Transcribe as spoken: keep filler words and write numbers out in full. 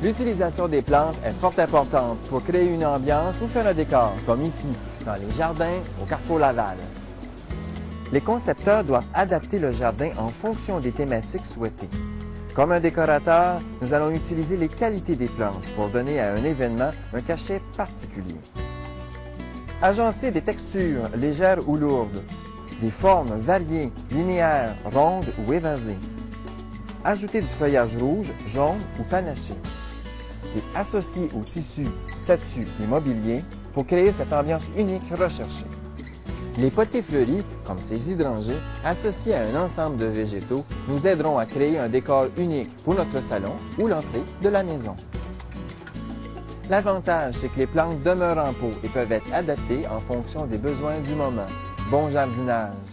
L'utilisation des plantes est fort importante pour créer une ambiance ou faire un décor, comme ici, dans les jardins au Carrefour Laval. Les concepteurs doivent adapter le jardin en fonction des thématiques souhaitées. Comme un décorateur, nous allons utiliser les qualités des plantes pour donner à un événement un cachet particulier. Agencer des textures légères ou lourdes, des formes variées, linéaires, rondes ou évasées. Ajouter du feuillage rouge, jaune ou panaché. Et associer au tissu, statues et mobilier pour créer cette ambiance unique recherchée. Les potées fleuries, comme ces hydrangées, associés à un ensemble de végétaux, nous aideront à créer un décor unique pour notre salon ou l'entrée de la maison. L'avantage, c'est que les plantes demeurent en pot et peuvent être adaptées en fonction des besoins du moment. Bon jardinage!